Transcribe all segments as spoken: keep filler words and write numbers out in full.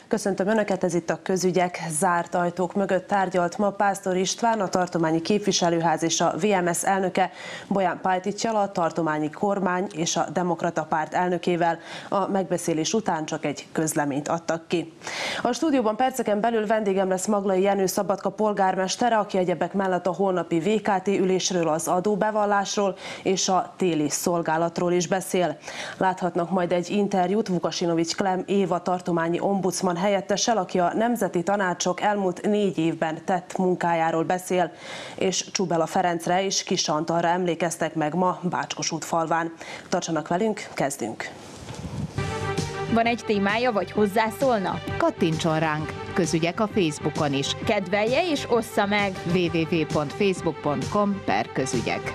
Köszöntöm Önöket, ez itt a Közügyek. Zárt ajtók mögött tárgyalt ma Pásztor István, a tartományi képviselőház és a vé em es elnöke Bolyán Pajtics-sal, a tartományi kormány és a Demokrata Párt elnökével. A megbeszélés után csak egy közleményt adtak ki. A stúdióban perceken belül vendégem lesz Maglai Jenő Szabadka polgármestere, aki egyebek mellett a holnapi vé ká té ülésről, az adóbevallásról és a téli szolgálatról is beszél. Láthatnak majd egy interjút Vukasinovics Klem Éva tartományi ombudsman helyettessel, aki a Nemzeti Tanácsok elmúlt négy évben tett munkájáról beszél, és Csubela Ferencre és Kiss Antalra emlékeztek meg ma Bácskosút falván. Tartsanak velünk, kezdünk! Van egy témája, vagy hozzászólna? Kattintson ránk! Közügyek a Facebookon is. Kedvelje és ossza meg! double-u double-u double-u pont facebook pont com per közügyek.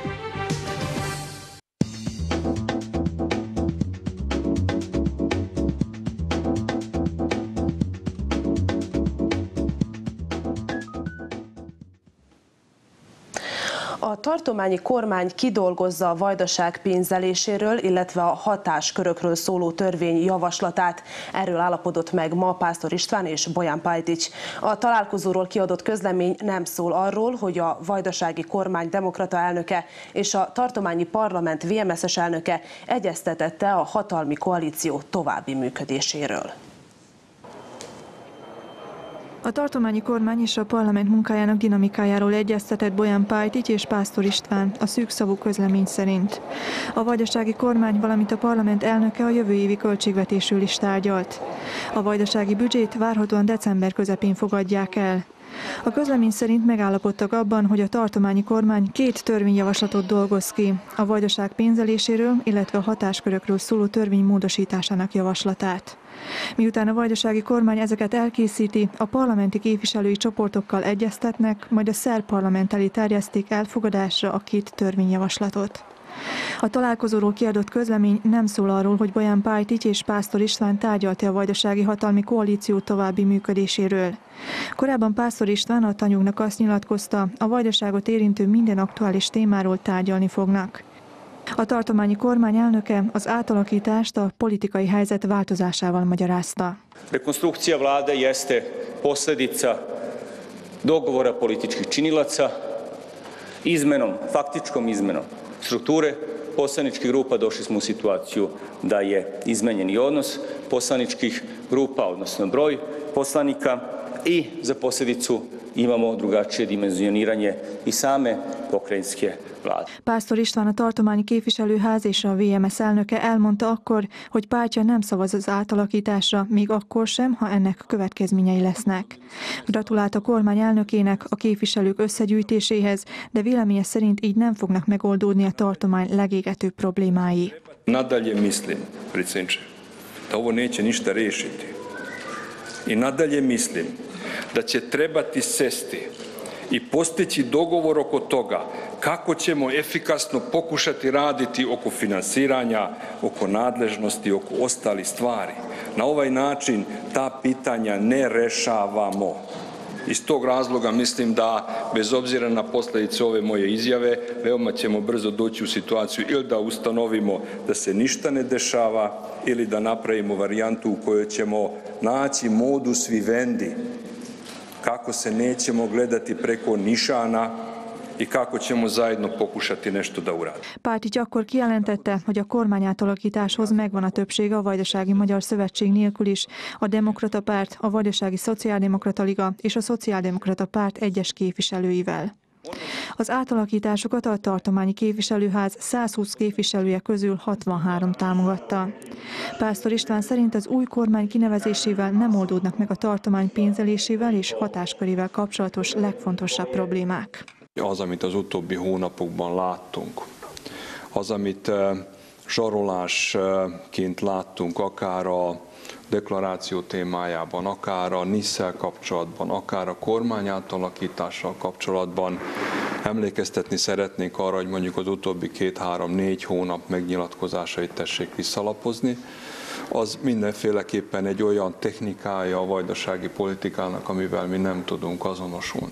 A tartományi kormány kidolgozza a vajdaság pénzeléséről, illetve a hatáskörökről szóló törvény javaslatát. Erről állapodott meg ma Pásztor István és Bolyán Pajtics. A találkozóról kiadott közlemény nem szól arról, hogy a vajdasági kormány demokrata elnöke és a tartományi parlament vé em es-es elnöke egyeztetette a hatalmi koalíció további működéséről. A tartományi kormány és a parlament munkájának dinamikájáról egyeztetett Bolyán Pajtics és Pásztor István a szűkszavú közlemény szerint. A vajdasági kormány, valamint a parlament elnöke a jövő évi költségvetésről is tárgyalt. A vajdasági büdzsét várhatóan december közepén fogadják el. A közlemény szerint megállapodtak abban, hogy a tartományi kormány két törvényjavaslatot dolgoz ki, a vajdaság pénzeléséről, illetve a hatáskörökről szóló törvény módosításának javaslatát. Miután a vajdasági kormány ezeket elkészíti, a parlamenti képviselői csoportokkal egyeztetnek, majd a szerb parlament elé terjeszték elfogadásra a két törvényjavaslatot. A találkozóról kiadott közlemény nem szól arról, hogy Bolyán Pajtics és Pásztor István tárgyalta a vajdasági hatalmi koalíció további működéséről. Korábban Pásztor István a Tanyugnak azt nyilatkozta, a vajdaságot érintő minden aktuális témáról tárgyalni fognak. A tartományi kormány elnöke az átalakítást a politikai helyzet változásával magyarázta. Rekonstrukcija vlade jeste posljedica dogovora političkih činilaca, izmenom, faktičkom izmenom strukture poslaničkih grupa došli smo u situaciju da je izmenjeni odnos poslaničkih grupa, odnosno broj poslanika, i za posljedicu imamo drugačije dimenzioniranje i same pokrajinske vlády. Pásztor István, a tartományi képviselőház és a vé em es elnöke elmondta akkor, hogy pártja nem szavaz az átalakításra, még akkor sem, ha ennek következményei lesznek. Gratulált a kormány elnökének a képviselők összegyűjtéséhez, de véleménye szerint így nem fognak megoldódni a tartomány legégetőbb problémái. Nadalje mislim, predsjedniče, da ovo neće ništa riješiti. I nadalje mislim da će trebati sesti i postići dogovor oko toga kako ćemo efikasno pokušati raditi oko finansiranja, oko nadležnosti, oko ostalih stvari. Na ovaj način ta pitanja ne rešavamo. Iz tog razloga mislim da, bez obzira na posljedice ove moje izjave, veoma ćemo brzo doći u situaciju ili da ustanovimo da se ništa ne dešava ili da napravimo varijantu u kojoj ćemo naći modus vivendi, kako se nećemo gledati preko nišana i kako ćemo zajedno pokušati nešto da uradimo. Pajtics akkor kijelentette, hogy a kormány átalakításhoz megvan a többsége a Vajdasági Magyar Szövetség nélkül is, a Demokrata Párt, a Vajdasági Szociáldemokrata Liga és a Szociáldemokrata Párt egyes képviselőivel. Az átalakításokat a tartományi képviselőház százhúsz képviselője közül hatvanhárom támogatta. Pásztor István szerint az új kormány kinevezésével nem oldódnak meg a tartomány pénzelésével és hatáskörével kapcsolatos legfontosabb problémák. Az, amit az utóbbi hónapokban láttunk, az, amit zsarolásként láttunk, akár a deklaráció témájában, akár a NISZ-szel kapcsolatban, akár a kormány átalakítással kapcsolatban, emlékeztetni szeretnénk arra, hogy mondjuk az utóbbi két-három-négy hónap megnyilatkozásait tessék visszalapozni, az mindenféleképpen egy olyan technikája a vajdasági politikának, amivel mi nem tudunk azonosulni.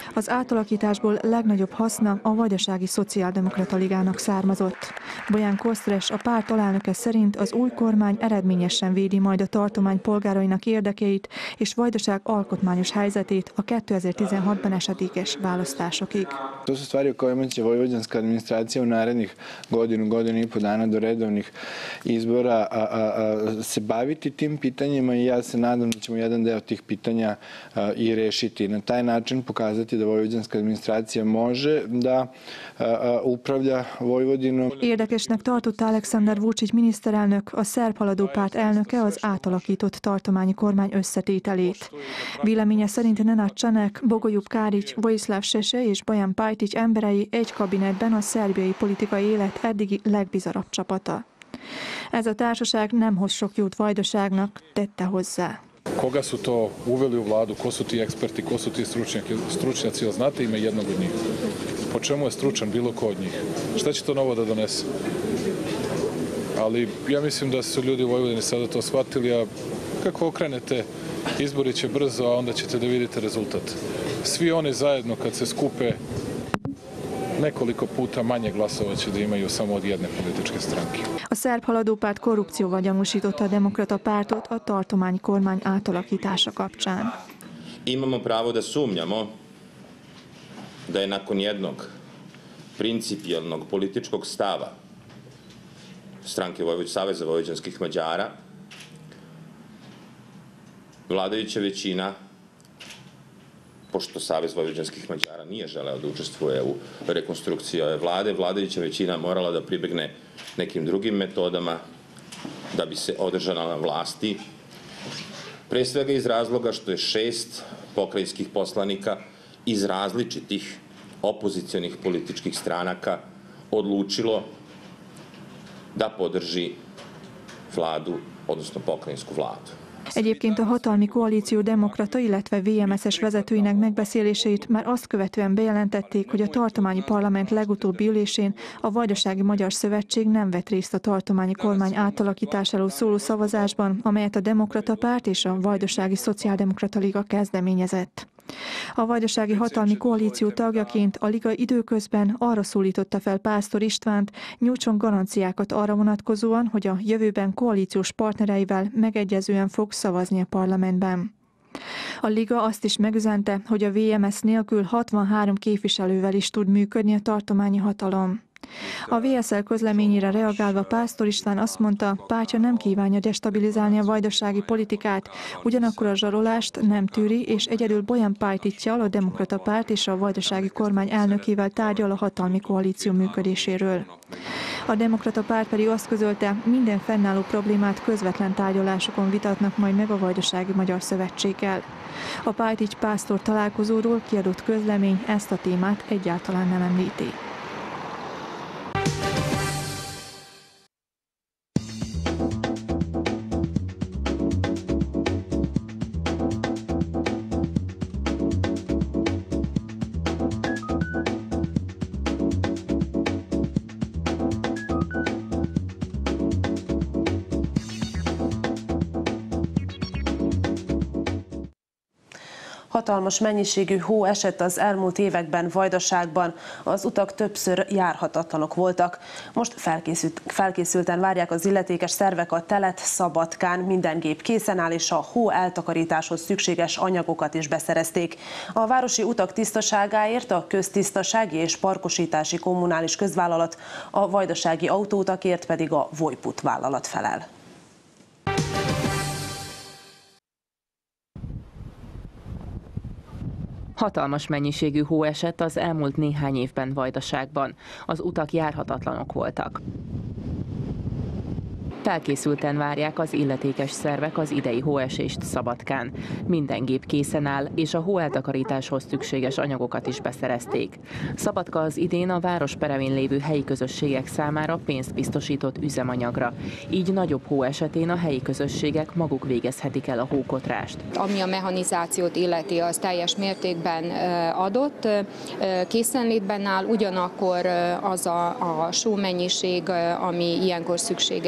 Az átalakításból legnagyobb haszna a Vajdasági Szociáldemokrata Ligának származott. Bolyán Kosztres, a párt alelnöke szerint az új kormány eredményesen védi majd a tartomány polgárainak érdekeit és Vajdaság alkotmányos helyzetét a kétezer-tizenhatban esedékes választásokig. To su stvari o kojima će vojvođanska administracija u narednih godinu, godinu i po dana do redovnih izbora a, a, a, se baviti tim pitanjima i ja se nadam da ćemo jedan deo tih pitanja a, i rešiti. Na taj način pokazati da vojvođanska administracija može da a, a, upravlja Vojvodinom. Érdekesnek tartotta Aleksandar Vučić miniszterelnök, a szerb haladó párt elnöke az átalakított tartományi kormány összetételét. Véleménye szerint Nenad Csanek, Bogoljub Kárics, Vojislav Sese és Bojan Pajtić emberei egy kabinetben a szerbiai politikai élet eddigi legbizarabb csapata. Ez a társaság nem hoz sok jót Vajdaságnak, tette hozzá. Koga su to uveli u vladu, ko su ti eksperti, ko su ti stručnjaci, jel znate ime jednog od njih? Po čemu je stručan bilo ko od njih? Šta će to novo da donese? Ali ja mislim da su ljudi u Vojvodini sada to shvatili, a kako okrenete, izbori će brzo, a onda ćete da vidite rezultat. Svi oni zajedno kad se skupe, nekoliko puta manje glasova će da imaju samo od jedne političke stranke. A szerb haladó párt korrupcióval gyanúsította a demokrata pártot a tartományi kormány átalakítása kapcsán. Imamo pravo da sumnjamo da je nakon jednog principijelnog političkog stava stranke Saveza vojvođanskih Mađara vladajuća većina, pošto Savez vojvođanskih Mađara nije želeo da učestvuje u rekonstrukciji ove vlade, vladajuća većina morala da pribegne nekim drugim metodama da bi se održala na vlasti. Pre svega iz razloga što je šest pokrajinskih poslanika iz različitih opozicionih političkih stranaka odlučilo da podrži vladu, odnosno pokrajinsku vladu. Egyébként a hatalmi koalíció demokrata, illetve vé em es-es vezetőinek megbeszéléseit már azt követően bejelentették, hogy a tartományi parlament legutóbbi ülésén a Vajdasági Magyar Szövetség nem vett részt a tartományi kormány átalakításáról szóló szavazásban, amelyet a Demokrata Párt és a Vajdasági Szociáldemokrata Liga kezdeményezett. A vajdasági hatalmi koalíció tagjaként a Liga időközben arra szólította fel Pásztor Istvánt, nyújtson garanciákat arra vonatkozóan, hogy a jövőben koalíciós partnereivel megegyezően fog szavazni a parlamentben. A Liga azt is megüzente, hogy a vé em es nélkül hatvanhárom képviselővel is tud működni a tartományi hatalom. A vé es el közleményére reagálva Pásztor István azt mondta, pártja nem kívánja destabilizálni a vajdasági politikát, ugyanakkor a zsarolást nem tűri, és egyedül Bojan Pajtićjal, a Demokrata Párt és a vajdasági kormány elnökével tárgyal a hatalmi koalíció működéséről. A Demokrata Párt pedig azt közölte, minden fennálló problémát közvetlen tárgyalásokon vitatnak majd meg a Vajdasági Magyar Szövetséggel. A Pajtić-Pásztor találkozóról kiadott közlemény ezt a témát egyáltalán nem említi. Hatalmas mennyiségű hó esett az elmúlt években Vajdaságban, az utak többször járhatatlanok voltak. Most felkészült, felkészülten várják az illetékes szervek a telet Szabadkán, minden gép készen áll, és a hó eltakarításhoz szükséges anyagokat is beszerezték. A városi utak tisztaságáért a Köztisztasági és Parkosítási Kommunális Közvállalat, a vajdasági autóutakért pedig a Vojput vállalat felel. Hatalmas mennyiségű hó esett az elmúlt néhány évben Vajdaságban. Az utak járhatatlanok voltak. Felkészülten várják az illetékes szervek az idei hóesést Szabadkán. Minden gép készen áll, és a hóeltakarításhoz szükséges anyagokat is beszerezték. Szabadka az idén a város peremén lévő helyi közösségek számára pénzt biztosított üzemanyagra. Így nagyobb hó esetén a helyi közösségek maguk végezhetik el a hókotrást. Ami a mechanizációt illeti, az teljes mértékben adott, készenlétben áll, ugyanakkor az a, a sómennyiség, ami ilyenkor szükséges,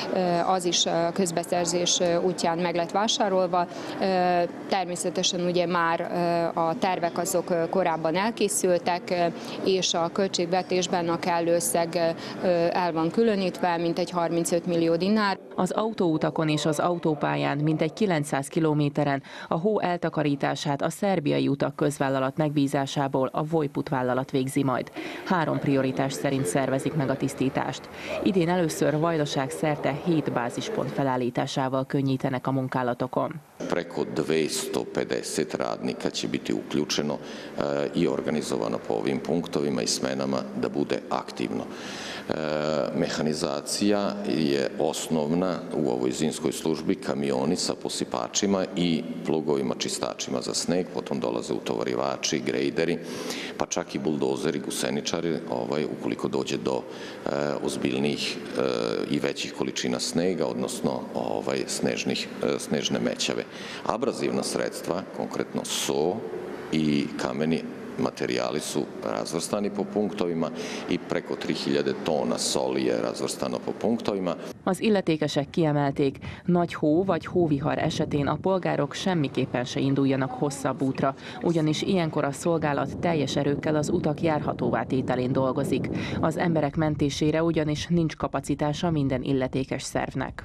az is közbeszerzés útján meg lett vásárolva. Természetesen ugye már a tervek azok korábban elkészültek, és a költségvetésben a kellő összeg el van különítve, mintegy harmincöt millió dinár. Az autóutakon és az autópályán mintegy kilencszáz kilométeren a hó eltakarítását a szerbiai utak közvállalat megbízásából a Vojput vállalat végzi majd. Három prioritás szerint szervezik meg a tisztítást. Idén először Vajdaság szerte hét bázispont felállításával könnyítenek a munkálatokon. Preko dvjesto pedeset radnika će biti uključeno i organizovano po ovim punktovima i smenama da bude aktivno. Mehanizacija je osnovna u ovoj zimskoj službi, kamioni sa posipačima i plugovima čistačima za sneg, potom dolaze utovarivači, grejderi, pa čak i buldozeri, guseničari, ovaj, ukoliko dođe do e, ozbiljnijih e, i većih količina snega, odnosno ovaj, snežnih, e, snežne mećave. Abrazivna sredstva, konkretno so i kameni materijali su razvrstani po punktovima i preko tri hiljade tona soli je razvrstano po punktovima. Az illetékesek kiemelték, nagy hó vagy hóvihar esetén a polgárok semmiképpen se induljanak hosszabb útra, ugyanis ilyenkor a szolgálat teljes erőkkel az utak járhatóvá tételén dolgozik. Az emberek mentésére ugyanis nincs kapacitása minden illetékes szervnek.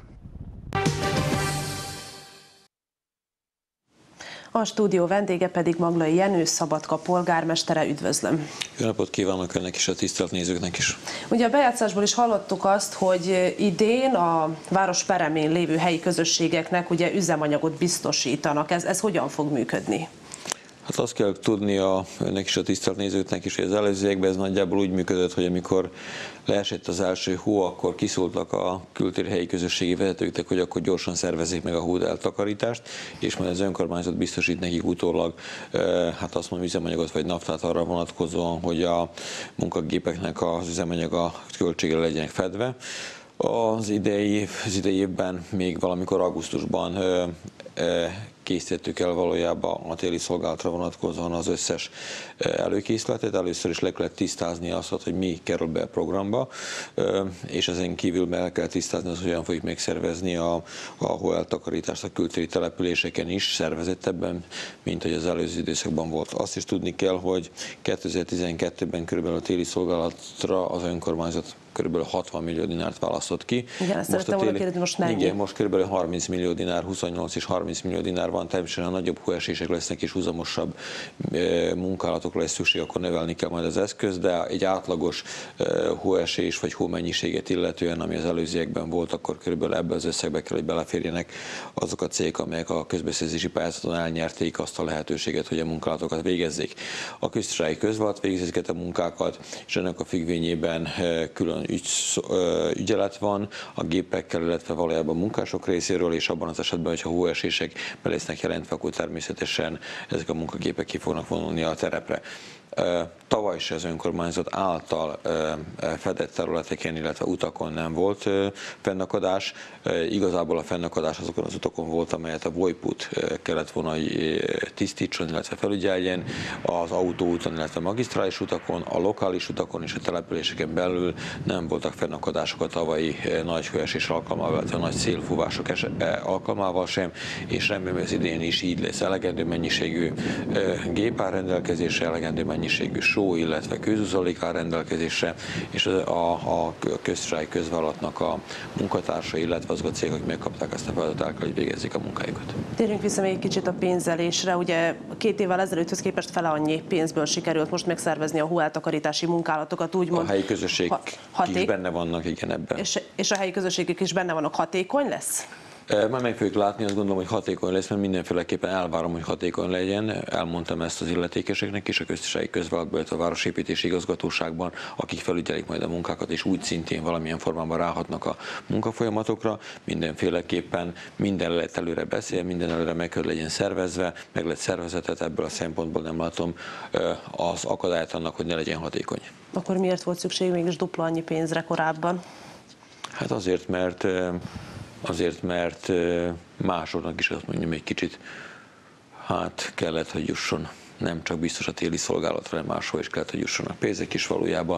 A stúdió vendége pedig Maglai Jenő, Szabadka polgármestere. Üdvözlöm! Jó napot kívánok önnek és a tisztelt nézőknek is! Ugye a bejátszásból is hallottuk azt, hogy idén a város peremén lévő helyi közösségeknek ugye üzemanyagot biztosítanak. Ez, ez hogyan fog működni? Hát azt kell tudnia önnek is, a tisztelt nézőknek is, hogy az előzőekben ez nagyjából úgy működött, hogy amikor leesett az első hó, akkor kiszóltak a kültéri helyi közösségi vezetőknek, hogy akkor gyorsan szervezzék meg a hó eltakarítást, és majd az önkormányzat biztosít nekik utólag, hát azt mondom, üzemanyagot vagy naftát arra vonatkozóan, hogy a munkagépeknek az üzemanyaga költsége legyenek fedve. Az idei, az idei évben még valamikor augusztusban ö, ö, készítettük el valójában a téli szolgálatra vonatkozóan az összes előkészletet. Először is le kellett tisztázni azt, hogy mi kerül be a programba, és ezen kívül meg kell tisztázni azt, hogy hogyan fogjuk megszervezni a, a hóeltakarítást a kültéri településeken is szervezettebben, mint hogy az előző időszakban volt. Azt is tudni kell, hogy kétezer-tizenkettőben körülbelül a téli szolgálatra az önkormányzat körülbelül hatvan millió dinárt választott ki. Igen, ezt szerettem volna kérdezni, most mennyi? Igen, most körülbelül harminc millió dinár, huszonnyolc és harminc millió dinár van. Természetesen, ha nagyobb hóesések lesznek és húzamosabb munkálatokra lesz szükség, akkor növelni kell majd az eszköz, de egy átlagos hóesés vagy hómennyiséget illetően, ami az előzőekben volt, akkor körülbelül ebbe az összegbe kell, hogy beleférjenek azok a cégek, amelyek a közbeszerzési pályázaton elnyerték azt a lehetőséget, hogy a munkálatokat végezzék. A köztársasági közvállalat végzi ezeket a munkákat, és ennek a függvényében külön Ügy, ügyelet van a gépekkel, illetve valójában a munkások részéről, és abban az esetben, hogyha hóesések be lesznek jelentve, akkor természetesen ezek a munkagépek ki fognak vonulni a terepre. Tavaly is az önkormányzat által fedett területeken, illetve utakon nem volt fennakadás. Igazából a fennakadás azokon az utakon volt, amelyet a Vojput kellett volna tisztítson, illetve felügyeljen. Az autóúton, illetve magisztrális utakon, a lokális utakon és a településeken belül nem voltak fennakadások a tavalyi nagy hőesés alkalmával, illetve a nagy szélfúvások alkalmával sem, és remélem, hogy az idén is így lesz. Elegendő mennyiségű gép áll rendelkezésre, elegendő mennyiségű só, illetve közúzalék áll rendelkezésre, és a, a köztársasági közvállalatnak a munkatársai, illetve azok a cégek, akik megkapták ezt a feladatot, el kell, hogy végezzék a munkájukat. Térjünk vissza még egy kicsit a pénzelésre. Ugye két évvel ezelőtthöz képest fele annyi pénzből sikerült most megszervezni a hóeltakarítási munkálatokat, úgymond. A helyi közösségek haték... is benne vannak, igen, ebben. És, és a helyi közösségek is benne vannak. Hatékony lesz? Majd meg fogjuk látni, azt gondolom, hogy hatékony lesz, mert mindenféleképpen elvárom, hogy hatékony legyen. Elmondtam ezt az illetékeseknek is, a köztársasági közvállalatban, illetve a városépítési igazgatóságban, akik felügyelik majd a munkákat, és úgy szintén valamilyen formában ráhatnak a munkafolyamatokra. Mindenféleképpen minden lehet előre beszél, minden előre meg kell legyen szervezve, meg lett szervezetet, ebből a szempontból nem látom az akadályt annak, hogy ne legyen hatékony. Akkor miért volt szükség mégis dupla annyi pénzre korábban? Hát azért, mert Azért, mert másoknak is azt mondjam, egy kicsit hát kellett, hogy jusson. Nem csak biztos a téli szolgálatra, hanem máshol is kellett, hogy jussanak pénzek is valójában.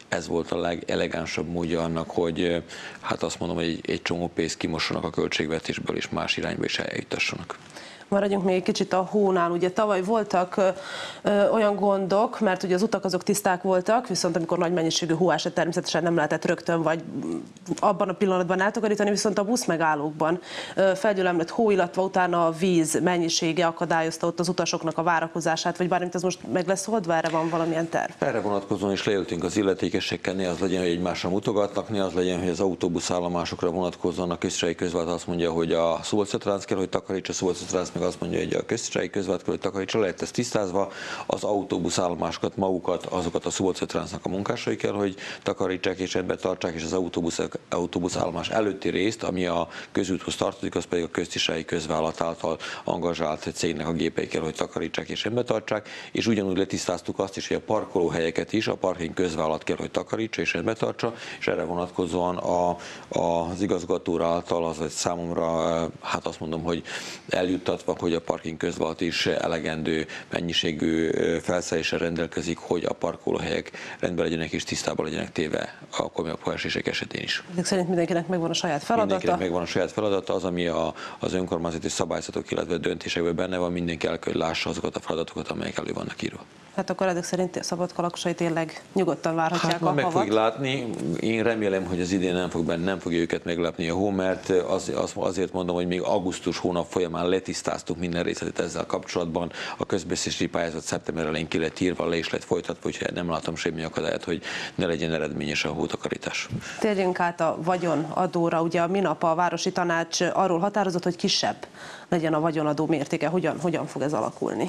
ez volt a legelegánsabb módja annak, hogy hát azt mondom, hogy egy, egy csomó pénzt kimossanak a költségvetésből, és más irányba is eljutassanak. Maradjunk még egy kicsit a hónál. Ugye tavaly voltak ö, ö, olyan gondok, mert ugye az utak azok tiszták voltak, viszont amikor nagy mennyiségű hó esett, természetesen nem lehetett rögtön vagy abban a pillanatban eltakarítani, viszont a buszmegállókban ö, felgyülemlett hó, illetve utána a víz mennyisége akadályozta ott az utasoknak a várakozását, vagy bármit, ez most meg lesz oldva, erre van valamilyen terv? Erre vonatkozóan is leültünk az illetékesekkel, ne az legyen, hogy egymásra mutogatnak, ne az legyen, hogy az autóbuszállomásokra vonatkozóan a köztársasági közvállalat azt mondja, hogy a Szabolcs-Szatmár kell, hogy takarítsa, Szabolcs-Szatmár meg azt mondja, hogy a köztársasági közvállalat kell, hogy takarítsa, lehet ezt tisztázva, az autóbuszállomásokat, magukat, azokat a Szabolcs-Szatmárnak a munkásai kell, hogy takarítsák és rendbe tartsák, és az autóbusz, autóbuszállomás előtti részt, ami a közúthoz tartozik, az pedig a köztársasági közvállalat által angazsált cégnek a gépei kell, hogy takarítsák és rendbe tartsák, és ugyanúgy letisztáztuk azt is, hogy a parkolóhelyeket is a parking közvállalat kell, hogy takarítsa és rendbe tartsa, és erre vonatkozóan a, a, az igazgató által az egy számomra, hát azt mondom, hogy eljuttatva, hogy a parking közvállalat is elegendő mennyiségű felszereléssel rendelkezik, hogy a parkolóhelyek rendben legyenek és tisztában legyenek téve a komolyabb hóesések esetén is. Ezek szerint mindenkinek megvan a saját feladata? Mindenkinek megvan a saját feladata, az, ami a, az önkormányzati szabályzatok, illetve döntésekben benne van, mindenki el kell, hogy lássa azokat a feladatokat, amelyek elő vannak írva. Hát akkor ezek szerint a Szabadka lakosai tényleg nyugodtan várhatják hát, a meg havat. fogjuk látni. Én remélem, hogy az idén nem, fog, nem fogja őket meglepni a hó, mert az, az, azért mondom, hogy még augusztus hónap folyamán letisztáztuk minden részletet ezzel kapcsolatban. A közbeszerzési pályázat szeptember elején ki lett írva, le is lett folytatva, úgyhogy nem látom semmi akadályt, hogy ne legyen eredményes a hótakarítás. Térjünk át a vagyonadóra. Ugye a minap a Városi Tanács arról határozott, hogy kisebb legyen a vagyonadó mértéke. Hogyan, hogyan fog ez alakulni?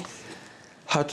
Hát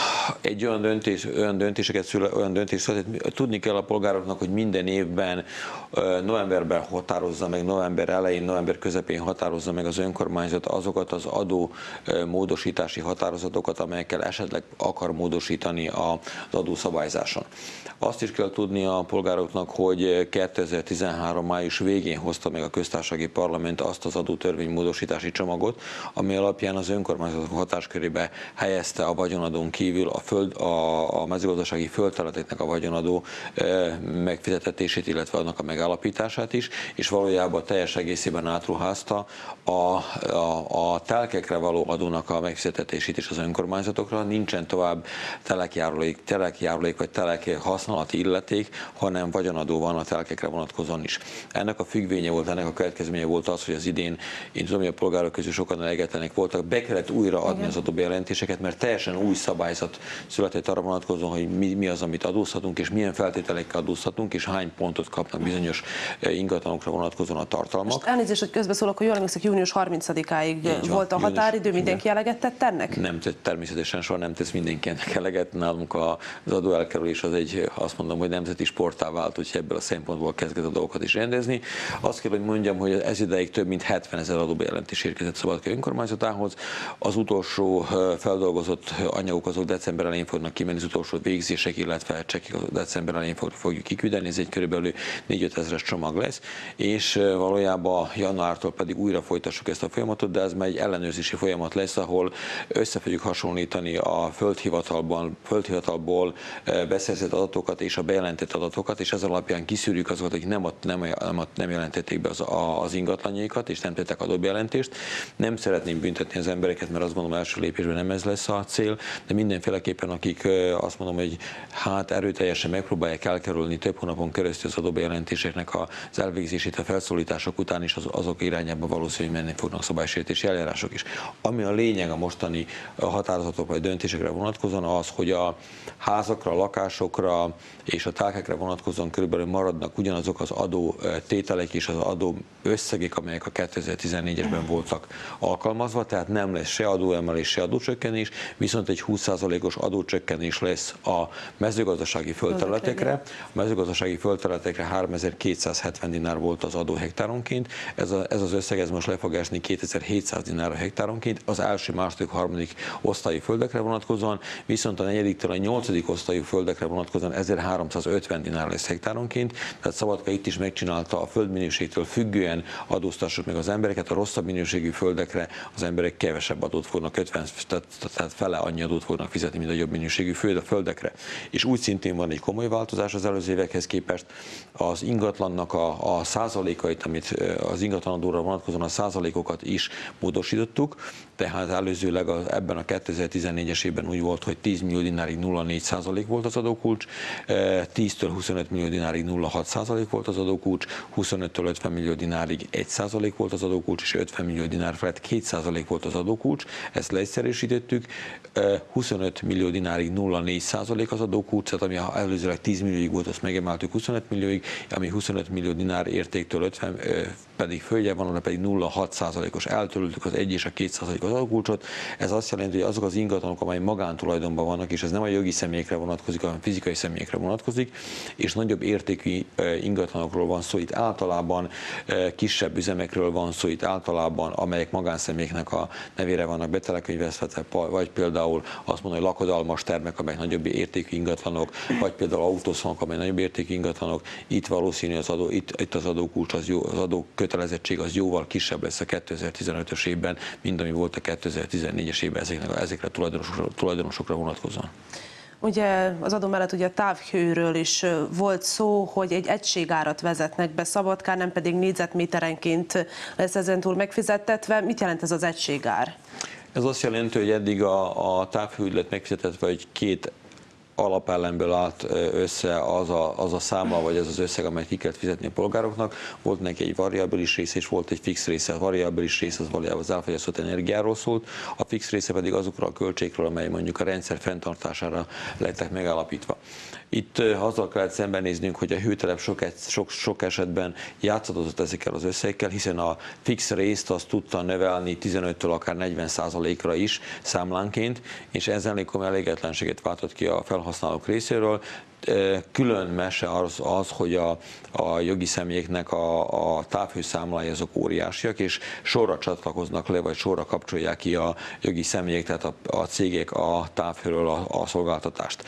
egy olyan, döntés, olyan döntéseket szüle, olyan döntés született, tudni kell a polgároknak, hogy minden évben novemberben határozza meg, november elején, november közepén határozza meg az önkormányzat azokat az adó módosítási határozatokat, amelyekkel esetleg akar módosítani az adószabályzáson. Azt is kell tudni a polgároknak, hogy kétezer-tizenhárom május végén hozta meg a köztársasági parlament azt az adótörvény módosítási csomagot, ami alapján az önkormányzatok hatáskörébe helyezte a vagyonadón kívül a, föld, a, a mezőgazdasági földterületeknek a vagyonadó e, megfizetését, illetve annak a megállapítását is, és valójában teljes egészében átruházta a, a, a telkekre való adónak a megfizetését is az önkormányzatokra. Nincsen tovább telekjárulék, telekjárulék vagy telek használati illeték, hanem vagyonadó van a telkekre vonatkozóan is. Ennek a függvénye volt, ennek a következménye volt az, hogy az idén, én tudom, hogy a polgárok közül sokan elégedetlenek voltak, be kellett újra adni az adóbejelentéseket, mert teljesen új szabályzat született arra vonatkozóan, hogy mi, mi az, amit adózhatunk, és milyen feltételekkel adózhatunk, és hány pontot kapnak bizonyos ingatlanokra vonatkozóan a tartalmak. Most elnézést, hogy közbeszólok, hogy jól emlékszek, június harmincadikáig volt a határidő, mindenki eleget tett ennek? Nem, természetesen soha nem tesz mindenki ennek eleget. Nálunk az adóelkerülés az egy, azt mondom, hogy nemzeti sporttá vált, úgyhogy ebből a szempontból kezdett a dolgokat is rendezni. Azt kell, hogy mondjam, hogy ez ideig több mint hetvenezer adóbejelentés érkezett Szabadka önkormányzatához. Az utolsó feldolgozott anyagok azok december elején fognak kimenni, az utolsó végzések, illetve csekik december elején fogjuk kiküldeni, ez egy körülbelül négy-öt ezeres csomag lesz, és valójában januártól pedig újra folytassuk ezt a folyamatot, de ez már egy ellenőrzési folyamat lesz, ahol össze fogjuk hasonlítani a földhivatalban, földhivatalból beszerzett adatokat és a bejelentett adatokat, és ez alapján kiszűrjük azokat, akik nem, nem, nem, nem jelentették be az, az ingatlanjaikat, és nem tettek adóbejelentést. Nem szeretném büntetni az embereket, mert azt gondolom, első lépésben nem ez lesz a cél, de mindenféleképpen, akik azt mondom, hogy hát erőteljesen megpróbálják elkerülni több hónapon keresztül az adóbejelentéseknek az elvégzését a felszólítások után is, az, azok irányába valószínűleg menni fognak szabálysértési eljárások is. Ami a lényeg a mostani határozatok vagy döntésekre vonatkozóan az, hogy a házakra, a lakásokra és a telkekre vonatkozóan körülbelül maradnak ugyanazok az adó tételek és az adó összegek, amelyek a kétezer-tizennégyesben voltak alkalmazva, tehát nem lesz se adóemelés, se adócsökkenés, viszont egy húsz százalékos adócsökkenés lesz a mezőgazdasági földterületekre. A mezőgazdasági földterületekre háromezer-kétszázhetven dinár volt az adó hektáronként, ez, a, ez az összeg ez most le fog esni kétezer-hétszáz dinárra dinárra hektáronként, az első, második, harmadik osztályú földekre vonatkozóan, viszont a negyediktől a nyolcadik osztályú földekre vonatkozóan ezerháromszázötven dinár lesz hektáronként, tehát Szabadka itt is megcsinálta a földminőségtől függően adóztassuk meg az embereket, a rosszabb minőségű földekre az emberek kevesebb adót fognak, ötven, tehát fele annyi adót fognak fizetni, mint a jobb minőségű földekre. És úgy szintén van egy komoly változás az előző évekhez képest, az ingatlannak a, a százalékait, amit az ingatlanadóra vonatkozóan a százalékokat is módosítottuk, tehát előzőleg az, ebben a kétezer-tizennégyes évben úgy volt, hogy tíz millió dinárig nulla egész négy százalék volt az adókulcs, tíztől huszonöt millió dinárig nulla egész hat százalék volt az adókulcs, huszonöttől ötven millió dinárig egy százalék volt az adókulcs, és ötven millió dinár felett két százalék volt az adókulcs, ezt leegyszerűsítettük, huszonöt millió dinárig nulla egész négy százalék az adókulcs, tehát ami előzőleg tíz millióig volt, azt megemeltük huszonöt millióig, ami huszonöt millió dinár értéktől ötven pedig földje van, pedig nulla egész hat százalékos, eltöröltük az egy és a két százalékos adókulcsot. Ez azt jelenti, hogy azok az ingatlanok, amely magántulajdonban vannak, és ez nem a jogi személyekre vonatkozik, hanem fizikai személyekre vonatkozik, és nagyobb értékű ingatlanokról van szó, itt általában kisebb üzemekről van szó, itt általában, amelyek magánszemélyeknek a nevére vannak betelekönyveztetve, vagy például azt mondom, hogy lakodalmas termek, amelyek nagyobb értékű ingatlanok, vagy például autószalonok, amely nagyobb értékű ingatlanok, itt valószínű az adó, itt, itt az adókulcs, az jó, az adó kötelezettség az jóval kisebb lesz a kétezer-tizenötös évben, mint ami volt a kétezer-tizennégyes évben ezeknek, ezekre a tulajdonosokra, tulajdonosokra vonatkozóan. Ugye az adó mellett ugye a távhőről is volt szó, hogy egy egységárat vezetnek be Szabadkán, nem pedig négyzetméterenként lesz ezentúl megfizettetve. Mit jelent ez az egységár? Ez azt jelenti, hogy eddig a, a távhő lett megfizettetve, hogy két alapelemből állt össze az a, az a számla, vagy ez az összeg, amelyet ki kellett fizetni a polgároknak. Volt neki egy variábilis rész, és volt egy fix része. A variábilis rész az valójában az elfogyasztott energiáról szólt, a fix része pedig azokra a költségekről, amely mondjuk a rendszer fenntartására lettek megállapítva. Itt azzal kellett szembenéznünk, hogy a hőtelep sok, sok, sok esetben játszadozott ezekkel az összegekkel, hiszen a fix részt azt tudta növelni tizenöttől akár negyven százalékra is számlánként, és ezzel komoly elégedetlenséget váltott ki a felhasználók részéről. Külön mese az, az hogy a, a jogi személyeknek a, a távhőszámlái azok óriásiak, és sorra csatlakoznak le, vagy sorra kapcsolják ki a jogi személyek, tehát a, a cégek a távhőről a, a szolgáltatást.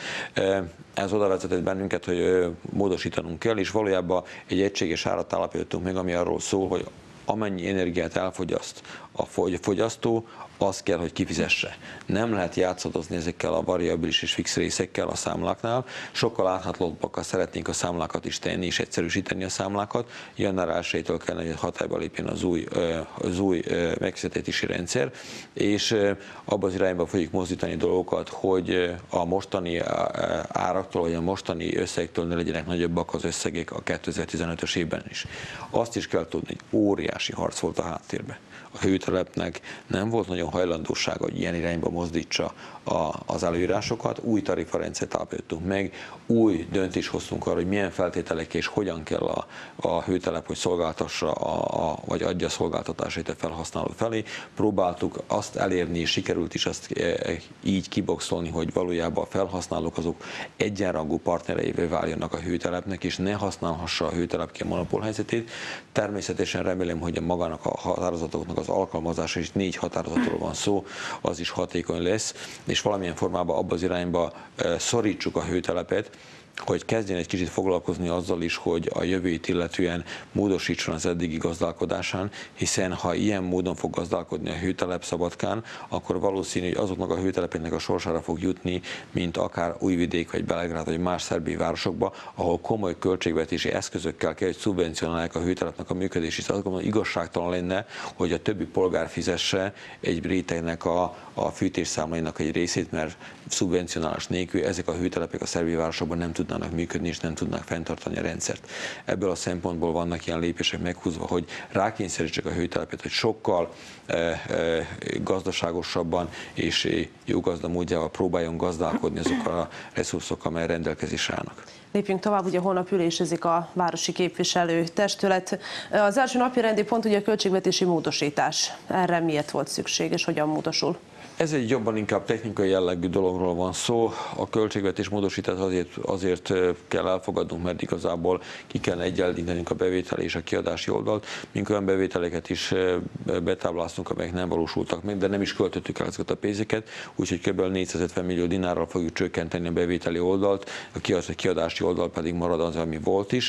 Ez oda vezetett bennünket, hogy módosítanunk kell, és valójában egy egységes árat állapítottunk meg, ami arról szól, hogy amennyi energiát elfogyaszt a fogyasztó, azt kell, hogy kifizesse. Nem lehet játszadozni ezekkel a variabilis és fix részekkel a számláknál. Sokkal áthatóbbakra szeretnénk a számlákat is tenni, és egyszerűsíteni a számlákat. január elsejétől kellene, hogy hatályba lépjen az új, az új megfizetési rendszer, és abban az irányba fogjuk mozdítani dolgokat, hogy a mostani áraktól, vagy a mostani összegektől ne legyenek nagyobbak az összegek a kétezer-tizenötös évben is. Azt is kell tudni, hogy óriási harc volt a háttérben. A hőtelepnek nem volt nagyon hajlandósága, hogy ilyen irányba mozdítsa a, az előírásokat. Új tarifarendszert állapítottunk meg, új döntést hoztunk arra, hogy milyen feltételek és hogyan kell a, a hőtelep, hogy szolgáltassa, a, a, vagy adja a szolgáltatásait a felhasználó felé. Próbáltuk azt elérni, és sikerült is azt e, így kiboxolni, hogy valójában a felhasználók azok egyenrangú partnereivé váljanak a hőtelepnek, és ne használhassa a hőtelep ki a monopól helyzetét. Természetesen remélem, hogy a magának a határozatoknak az alkalmazása, és négy határozatról van szó, az is hatékony lesz, és valamilyen formában abba az irányba szorítsuk a hőtelepet, hogy kezdjen egy kicsit foglalkozni azzal is, hogy a jövőt illetően módosítson az eddigi gazdálkodásán, hiszen ha ilyen módon fog gazdálkodni a hőtelep Szabadkán, akkor valószínű, hogy azoknak a hőtelepeknek a sorsára fog jutni, mint akár Újvidék, vagy Belgrád, vagy más szerbiai városokba, ahol komoly költségvetési eszközökkel kell, hogy szubvencionálják a hőtelepnek a működését. Azt gondolom, hogy igazságtalan lenne, hogy a többi polgár fizesse egy rétegnek a, a fűtésszámlainak egy részét, mert szubvencionálás nélkül ezek a hőtelepek a szerbiai városokban nem tudnának működni, és nem tudnak fenntartani a rendszert. Ebből a szempontból vannak ilyen lépések meghúzva, hogy rákényszerítsük a hőtelepet, hogy sokkal e, e, gazdaságosabban és jó gazda módjával próbáljon gazdálkodni azokkal a reszursokkal, amely rendelkezésre állnak. Lépjünk tovább, ugye holnap ülésezik a városi képviselőtestület. Az első napi rendi pont ugye a költségvetési módosítás. Erre miért volt szükség, és hogyan módosul? Ez egy jobban inkább technikai jellegű dologról van szó. A költségvetés módosítás azért, azért kell elfogadnunk, mert igazából ki kell egyenlítenünk a bevételi és a kiadási oldalt. Mink olyan bevételeket is betábláztunk, amelyek nem valósultak meg, de nem is költöttük el ezeket a pénzeket, úgyhogy kb. négyszázötven millió dinárral fogjuk csökkenteni a bevételi oldalt, a kiadási oldal pedig marad az, ami volt is,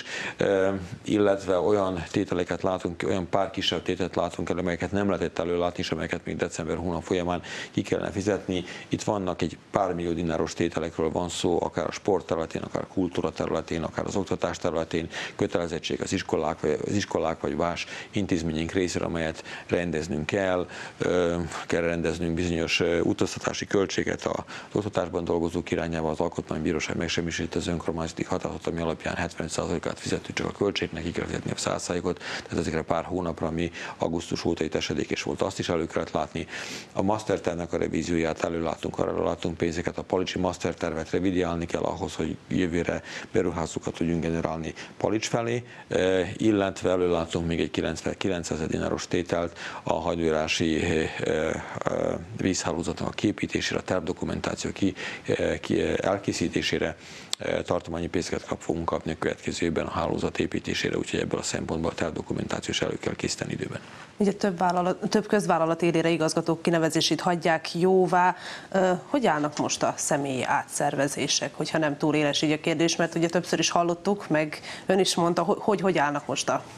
illetve olyan tételeket látunk, olyan pár kisebb tételt látunk el, amelyeket nem lehetett előlátni, és amelyeket még december hónap folyamán ki kellene fizetni. Itt vannak egy pár millió dináros tételekről van szó, akár a sport területén, akár a kultúra területén, akár az oktatás területén, kötelezettség az iskolák, az iskolák vagy más intézményünk részére, amelyet rendeznünk kell. Kell rendeznünk bizonyos utaztatási költséget az oktatásban dolgozók irányába. Az Alkotmánybíróság megsemmisítette az önkormányzati határozatot, ami alapján hetven százalékát fizettük csak a költségnek, ki kell fizetni a száz százalékot, tehát ezekre pár hónapra, ami augusztus óta itt esedékes volt, azt is elő kellett látni. A mastertervnek a revízióját előlátunk, arra látunk pénzeket, a Palicsi mastertervet revidiálni kell ahhoz, hogy jövőre beruházókat tudjunk generálni Palics felé, illetve előlátunk még egy kilencszáz dináros tételt a hagyóírási vízhálózatnak a képítésére, a tervdokumentáció ki, ki, elkészítésére. Tartományi pénzeket kap, fogunk kapni a következő évben a hálózat építésére, úgyhogy ebből a szempontból a tervdokumentáció is elő kell készíteni időben. Ugye több, vállalat, több közvállalat élére igazgatók kinevezését hagyják jóvá. Hogy állnak most a személyi átszervezések, hogyha nem túl éles így a kérdés, mert ugye többször is hallottuk, meg ön is mondta, hogy hogy állnak most a...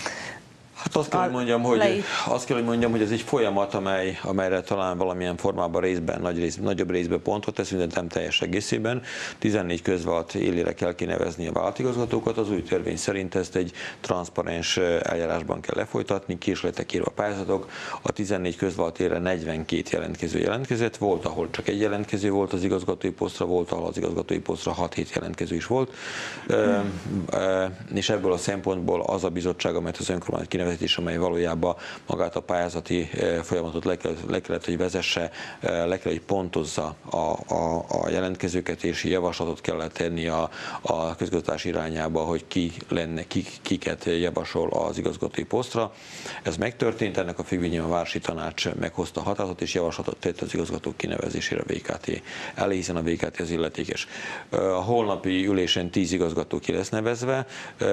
Hát azt kell, hogy mondjam, hogy, azt kell, hogy mondjam, hogy ez egy folyamat, amely, amelyre talán valamilyen formában részben, nagy rész, nagyobb részben pontot teszünk, de nem teljes egészében. tizennégy közvállalat élére kell kinevezni a vállalatigazgatókat, az új törvény szerint ezt egy transzparens eljárásban kell lefolytatni, késleltek írva a pályázatok. A tizennégy közvállalat élére negyvenkét jelentkező jelentkezett, volt, ahol csak egy jelentkező volt az igazgatói posztra, volt, ahol az igazgatói posztra hat-hét jelentkező is volt. Hmm. És ebből a szempontból az a bizottság, amelyet az önkormányzat kinevezett, és amely valójában magát a pályázati folyamatot le kellett, le kellett hogy vezesse, le kellett, hogy pontozza a, a, a jelentkezőket, és javaslatot kellett tenni a, a közigazgatás irányába, hogy ki lenne, ki, kiket javasol az igazgatói posztra. Ez megtörtént, ennek a függvényében a Városi Tanács meghozta a határozatot, és javaslatot tett az igazgatók kinevezésére a vé ká té elé, hiszen a vé ká té az illetékes. A holnapi ülésen tíz igazgató ki lesz nevezve.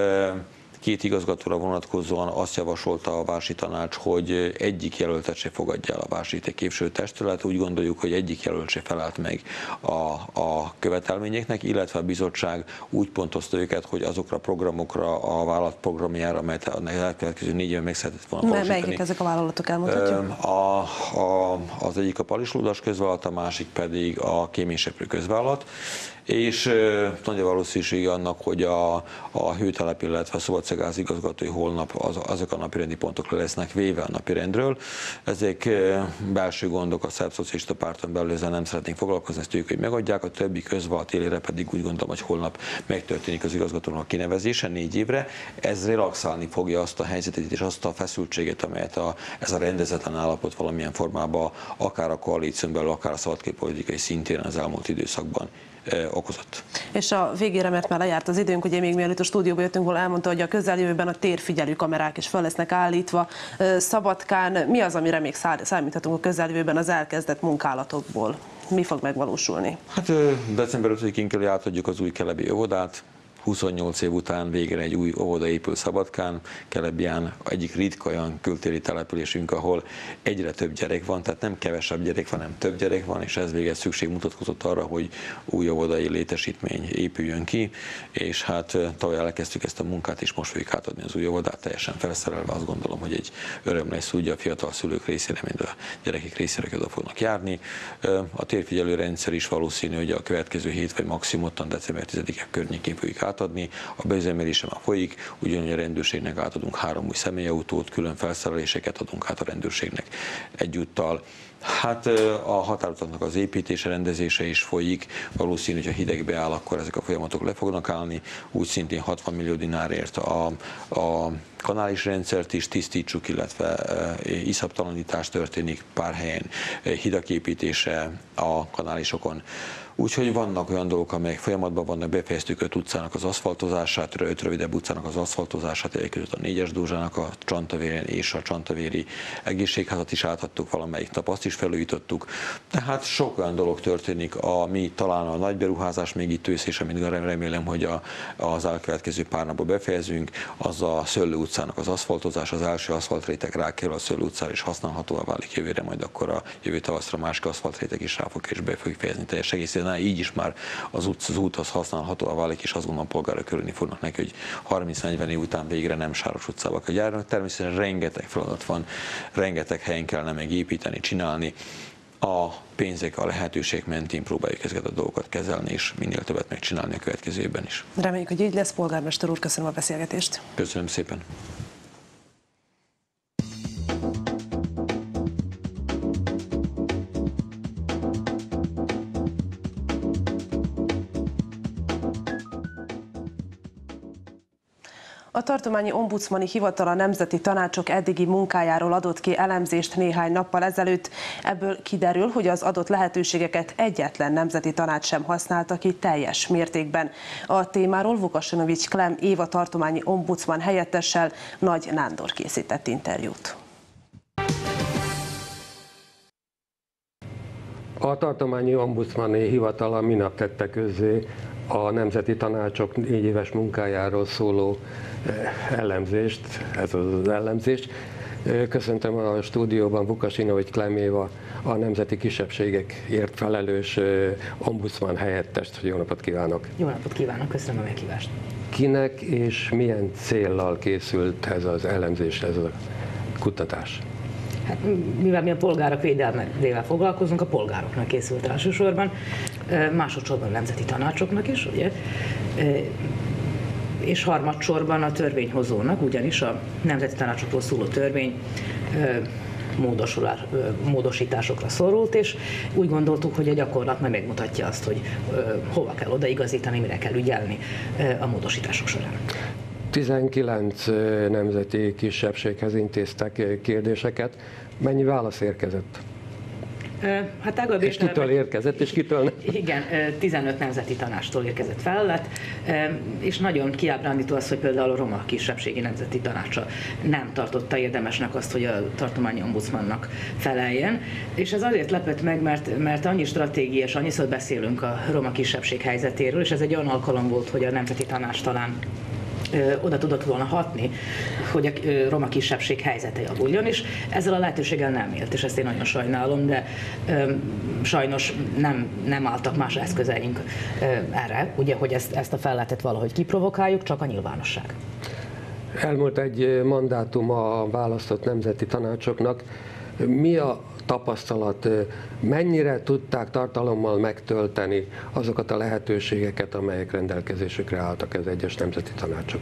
Két igazgatóra vonatkozóan azt javasolta a Városi Tanács, hogy egyik jelöltet se fogadja el a Városi Képviselőtestület. Úgy gondoljuk, hogy egyik jelölt se felelt meg a, a követelményeknek, illetve a bizottság úgy pontozta őket, hogy azokra a programokra, a vállalat programjára, amelyet a elkövetkező négy évben meg szeretett volna valósítani. Melyik ezek a vállalatok, elmondhatjuk? A, a, az egyik a Palics Ludas közvállalat, a másik pedig a Kéményseprő közvállalat. És e, nagy a valószínűség annak, hogy a, a hőtelep, illetve a Szabadságház igazgatói holnap az, azok a napirendi pontok lesznek véve a napirendről. Ezek e, belső gondok, a Szerb Szocialista Párton belül ezzel nem szeretnénk foglalkozni, ezt ők, hogy megadják, a többi közvállalat élére pedig úgy gondolom, hogy holnap megtörténik az igazgatónak a kinevezése négy évre. Ez relaxálni fogja azt a helyzetet és azt a feszültséget, amelyet a, ez a rendezetlen állapot valamilyen formában akár a koalíción belül, akár a szabadképpolitikai szintén az elmúlt időszakban okozott. És a végére, mert már lejárt az időnk, ugye még mielőtt a stúdióba jöttünk volna, elmondta, hogy a közeljövőben a térfigyelő kamerák is fel lesznek állítva Szabadkán. Mi az, amire még számíthatunk a közeljövőben az elkezdett munkálatokból? Mi fog megvalósulni? Hát december ötödikén kell átadjuk az új Kelebi óvodát. huszonnyolc év után végre egy új óvoda épül Szabadkán, Kelebján egyik ritka olyan kültéri településünk, ahol egyre több gyerek van, tehát nem kevesebb gyerek van, hanem több gyerek van, és ez véget szükség mutatkozott arra, hogy új óvodai létesítmény épüljön ki, és hát tavaly elkezdtük ezt a munkát, és most fogjuk átadni az új óvodát, teljesen felszerelve. Azt gondolom, hogy egy öröm lesz úgy a fiatal szülők részére, mint a gyerekek részére, oda fognak járni. A térfigyelő rendszer is valószínű, hogy a következő hét vagy maximum december tizedike környékén fogjuk átadni. A beüzemelése már folyik, ugyanúgy a rendőrségnek átadunk három új személyautót, külön felszereléseket adunk át a rendőrségnek egyúttal. Hát a határozatnak az építése, rendezése is folyik, valószínű, hogy ha hidegbe áll, akkor ezek a folyamatok le fognak állni, úgy szintén hatvan millió dinárért a, a kanális rendszert is tisztítsuk, illetve iszaptalanítás történik pár helyen, hidak építése a kanálisokon. Úgyhogy vannak olyan dolgok, amelyek folyamatban vannak, befejeztük öt utcának az aszfaltozását, öt rövidebb utcának az aszfaltozását, egyek között a négyes Dózsának a Csantavéren és a Csantavéri egészségházat is átadtuk valamelyik nap, azt is felújítottuk. Tehát sok olyan dolog történik, ami talán a nagy beruházás még itt ősz, és amit remélem, hogy a, az elkövetkező pár napban befejezünk, az a Szöllő utcának az aszfaltozás, az első aszfaltréteg rákerül a Szöllő utcára, és használhatóvá válik jövőre, majd akkor a jövő tavaszra másik aszfaltréteg is rá fog, és be fogjuk fejezni teljes egészében. Így is már az út, az út az használhatóvá válik, és azt gondolom, a polgárok örülni fognak neki, hogy harminc-negyven év után végre nem sáros utcába kell járni. Természetesen rengeteg feladat van, rengeteg helyen kellene meg építeni, csinálni. A pénzek, a lehetőség mentén próbáljuk ezeket a dolgokat kezelni, és minél többet megcsinálni a következő évben is. Reméljük, hogy így lesz. Polgármester úr, köszönöm a beszélgetést. Köszönöm szépen. A tartományi ombudsmani hivatal a nemzeti tanácsok eddigi munkájáról adott ki elemzést néhány nappal ezelőtt. Ebből kiderül, hogy az adott lehetőségeket egyetlen nemzeti tanács sem használta ki teljes mértékben. A témáról Vukasinovics Klem Éva tartományi ombudsman helyettessel Nagy Nándor készített interjút. A tartományi ombudsmani hivatala minap tette közzé a nemzeti tanácsok négy éves munkájáról szóló elemzést, ez az elemzés. Köszöntöm a stúdióban Vukasinovics Klem Éva, a nemzeti kisebbségekért felelős ombudsman helyettest. Jó napot kívánok! Jó napot kívánok, köszönöm a meghívást! Kinek és milyen céllal készült ez az elemzés, ez a kutatás? Hát, mivel mi a polgárok védelmével foglalkozunk, a polgároknak készült elsősorban, másodszorban a nemzeti tanácsoknak is, ugye? És harmadsorban a törvényhozónak, ugyanis a nemzeti tanácsokról szóló törvény módosításokra szorult, és úgy gondoltuk, hogy a gyakorlat majd megmutatja azt, hogy hova kell odaigazítani, mire kell ügyelni a módosítások során. tizenkilenc nemzeti kisebbséghez intéztek kérdéseket. Mennyi válasz érkezett? Hát tágabb és kitől érkezett, és kitől nem? Igen, tizenöt nemzeti tanácstól érkezett felelet, és nagyon kiábrándító az, hogy például a roma kisebbségi nemzeti tanácsa nem tartotta érdemesnek azt, hogy a tartományi ombudsmannak feleljen. És ez azért lepett meg, mert, mert annyi stratégiás, annyiszor beszélünk a roma kisebbség helyzetéről, és ez egy olyan alkalom volt, hogy a nemzeti tanács talán oda tudott volna hatni, hogy a roma kisebbség helyzete javuljon, és ezzel a lehetőséggel nem élt, és ezt én nagyon sajnálom, de öm, sajnos nem, nem álltak más eszközeink ö, erre, ugye, hogy ezt, ezt a felletet valahogy kiprovokáljuk, csak a nyilvánosság. Elmúlt egy mandátum a választott nemzeti tanácsoknak. Mi a tapasztalat, mennyire tudták tartalommal megtölteni azokat a lehetőségeket, amelyek rendelkezésükre álltak az egyes nemzeti tanácsok?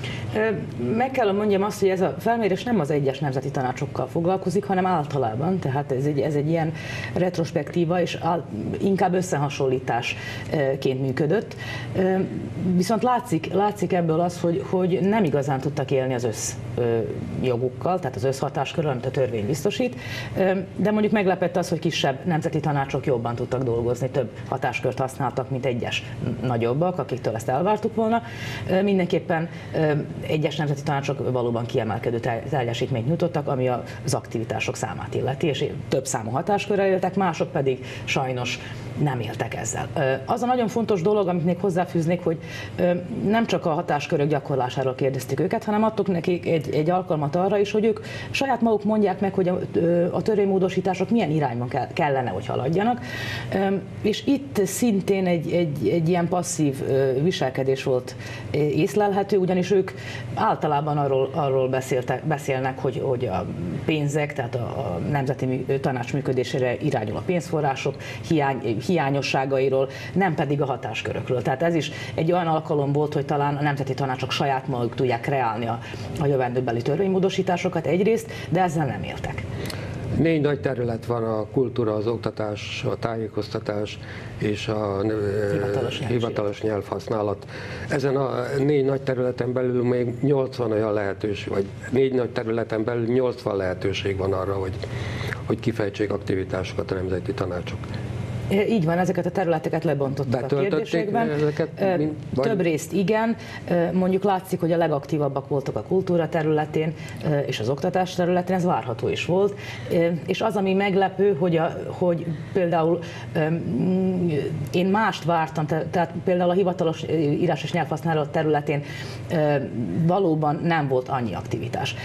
Meg kell mondjam azt, hogy ez a felmérés nem az egyes nemzeti tanácsokkal foglalkozik, hanem általában, tehát ez egy, ez egy ilyen retrospektíva, és inkább összehasonlításként működött. Viszont látszik, látszik ebből az, hogy, hogy nem igazán tudtak élni az összjogukkal, tehát az összhatáskörrel, amit a törvény biztosít, de mondjuk meglepett az, hogy kisebb nemzeti tanácsok jobban tudtak dolgozni, több hatáskört használtak, mint egyes nagyobbak, akiktől ezt elvártuk volna. Mindenképpen egyes nemzeti tanácsok valóban kiemelkedő teljesítményt nyújtottak, ami az aktivitások számát illeti, és több számú hatáskörrel éltek, mások pedig sajnos nem éltek ezzel. Az a nagyon fontos dolog, amit még hozzáfűznék, hogy nem csak a hatáskörök gyakorlásáról kérdeztük őket, hanem adtuk nekik egy, egy alkalmat arra is, hogy ők saját maguk mondják meg, hogy a, a törvénymódosítások milyen irányban kellene, hogy haladjanak. És itt szintén egy, egy, egy ilyen passzív viselkedés volt észlelhető, ugyanis ők általában arról, arról beszéltek, beszélnek, hogy, hogy a pénzek, tehát a, a nemzeti tanács működésére irányul a pénzforrások hiány, hiányosságairól, nem pedig a hatáskörökről. Tehát ez is egy olyan alkalom volt, hogy talán a nemzeti tanácsok saját maguk tudják kreálni a, a jövendőbeli törvénymódosításokat egyrészt, de ezzel nem éltek. Négy nagy terület van: a kultúra, az oktatás, a tájékoztatás és a hivatalos, hivatalos nyelvhasználat. Ezen a négy nagy területen belül még nyolcvan olyan lehetőség, vagy négy nagy területen belül nyolcvan lehetőség van arra, hogy, hogy kifejtsék aktivitásokat a nemzeti tanácsok. Így van, ezeket a területeket lebontottak a kérdésekben. Ezeket, mint, Több részt igen, mondjuk látszik, hogy a legaktívabbak voltak a kultúra területén és az oktatás területén, ez várható is volt. És az, ami meglepő, hogy, a, hogy például én mást vártam, tehát például a hivatalos írásos nyelvhasználat területén valóban nem volt annyi aktivitás.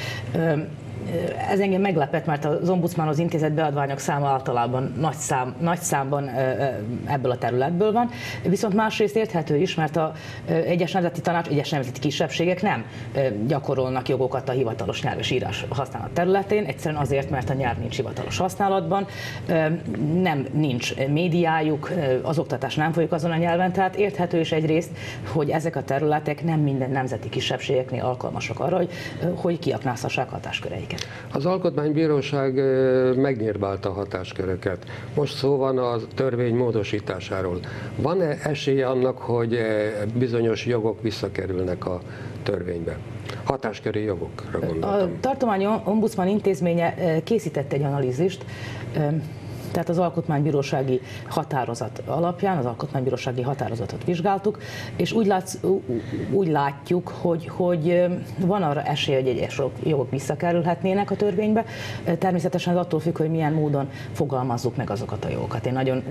Ez engem meglepett, mert az ombudsmanhoz intézett beadványok száma általában nagy, szám, nagy számban ebből a területből van, viszont másrészt érthető is, mert a egyes nemzeti tanács, egyes nemzeti kisebbségek nem gyakorolnak jogokat a hivatalos nyelv és írás használat területén, egyszerűen azért, mert a nyelv nincs hivatalos használatban, nem nincs médiájuk, az oktatás nem folyik azon a nyelven, tehát érthető is egyrészt, hogy ezek a területek nem minden nemzeti kisebbségeknél alkalmasak arra, hogy, hogy kiaknázhassák hatásköreiket. Az Alkotmánybíróság megnyírbálta a hatásköröket. Most szó van a törvény módosításáról. Van-e esélye annak, hogy bizonyos jogok visszakerülnek a törvénybe? Hatásköri jogokra gondoltam. A Tartományi Ombudsman Intézménye készített egy analízist, tehát az alkotmánybírósági határozat alapján, az alkotmánybírósági határozatot vizsgáltuk, és úgy, látsz, úgy látjuk, hogy, hogy van arra esély, hogy egyes jogok visszakerülhetnének a törvénybe. Természetesen az attól függ, hogy milyen módon fogalmazzuk meg azokat a jogokat. Én nagyon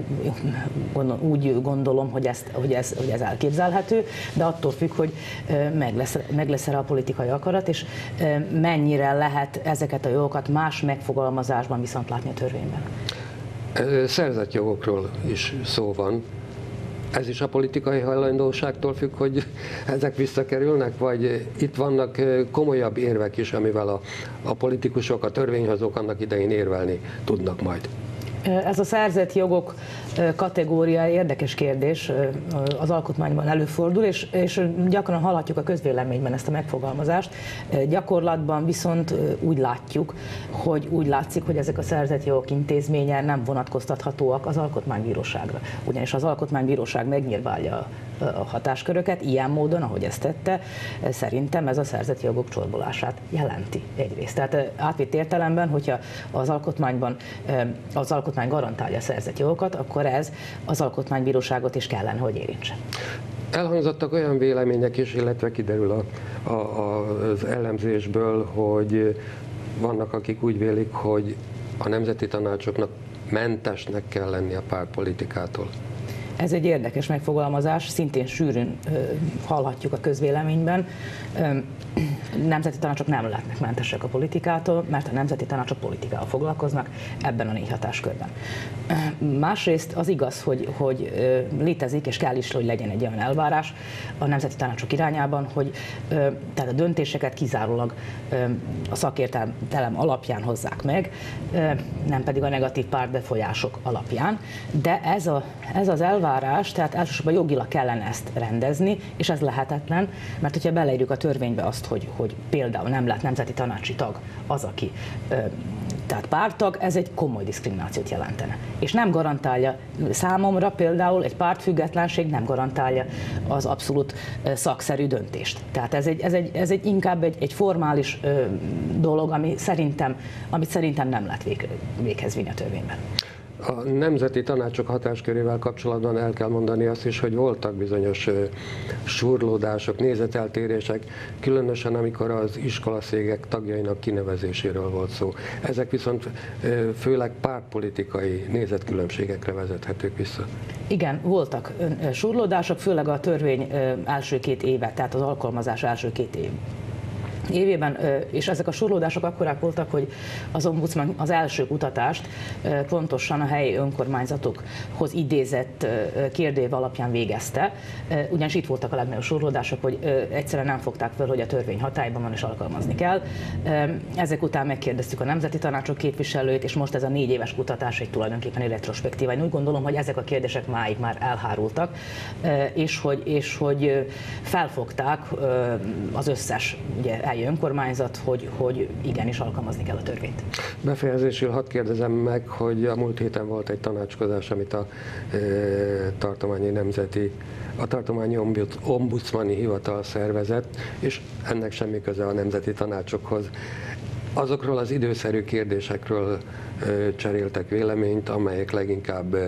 úgy gondolom, hogy, ezt, hogy, ez, hogy ez elképzelhető, de attól függ, hogy meg lesz, meg lesz erre a politikai akarat, és mennyire lehet ezeket a jogokat más megfogalmazásban viszont látni a törvényben. Szerzett jogokról is szó van. Ez is a politikai hajlandóságtól függ, hogy ezek visszakerülnek, vagy itt vannak komolyabb érvek is, amivel a, a politikusok, a törvényhozók annak idején érvelni tudnak majd? Ez a szerzett jogok kategória érdekes kérdés, az alkotmányban előfordul, és, és gyakran hallhatjuk a közvéleményben ezt a megfogalmazást. Gyakorlatban viszont úgy látjuk, hogy úgy látszik, hogy ezek a szerzett jogok intézménye nem vonatkoztathatóak az Alkotmánybíróságra. Ugyanis az Alkotmánybíróság megnyírválja a hatásköröket ilyen módon, ahogy ezt tette, szerintem ez a szerzett jogok csorbolását jelenti egyrészt. Tehát átvitt értelemben, hogyha az alkotmányban az alkotmány garantálja a szerzett jogokat, akkor ez az Alkotmánybíróságot is kellene, hogy érintse. Elhangzottak olyan vélemények is, illetve kiderül a, a, az elemzésből, hogy vannak, akik úgy vélik, hogy a nemzeti tanácsoknak mentesnek kell lenni a pártpolitikától. Ez egy érdekes megfogalmazás, szintén sűrűn hallhatjuk a közvéleményben. Nemzeti tanácsok nem lehetnek mentesek a politikától, mert a nemzeti tanácsok politikával foglalkoznak ebben a négy hatáskörben. Másrészt az igaz, hogy, hogy létezik, és kell is, hogy legyen egy olyan elvárás a nemzeti tanácsok irányában, hogy tehát a döntéseket kizárólag a szakértelem alapján hozzák meg, nem pedig a negatív pártbefolyások alapján. De ez, a, ez az elvárás, tehát elsősorban jogilag kellene ezt rendezni, és ez lehetetlen, mert hogyha beleírjuk a törvénybe azt, hogy, hogy például nem lehet nemzeti tanácsi tag az, aki tehát párttag, ez egy komoly diszkriminációt jelentene. És nem garantálja számomra például egy pártfüggetlenség, nem garantálja az abszolút szakszerű döntést. Tehát ez egy, ez egy, ez egy inkább egy, egy formális ö, dolog, ami szerintem, amit szerintem nem lehet vég, véghez vinni a törvényben. A nemzeti tanácsok hatáskörével kapcsolatban el kell mondani azt is, hogy voltak bizonyos surlódások, nézeteltérések, különösen amikor az iskolaszégek tagjainak kinevezéséről volt szó. Ezek viszont főleg pártpolitikai nézetkülönbségekre vezethetők vissza. Igen, voltak surlódások, főleg a törvény első két éve, tehát az alkalmazás első két év évében, és ezek a surlódások akkorák voltak, hogy az ombudsman az első kutatást pontosan a helyi önkormányzatokhoz idézett kérdőív alapján végezte, ugyanis itt voltak a legnagyobb surlódások, hogy egyszerűen nem fogták fel, hogy a törvény hatályban van és alkalmazni kell. Ezek után megkérdeztük a nemzeti tanácsok képviselőit, és most ez a négy éves kutatás egy tulajdonképpen egy retrospektíva. Én úgy gondolom, hogy ezek a kérdések máig már elhárultak, és hogy, és hogy felfogták az összes ugye, önkormányzat, hogy, hogy igenis alkalmazni kell a törvényt. Befejezésül hadd kérdezem meg, hogy a múlt héten volt egy tanácskozás, amit a e, tartományi nemzeti, a tartományi ombudsmani hivatal szervezett, és ennek semmi köze a nemzeti tanácsokhoz. Azokról az időszerű kérdésekről e, cseréltek véleményt, amelyek leginkább e,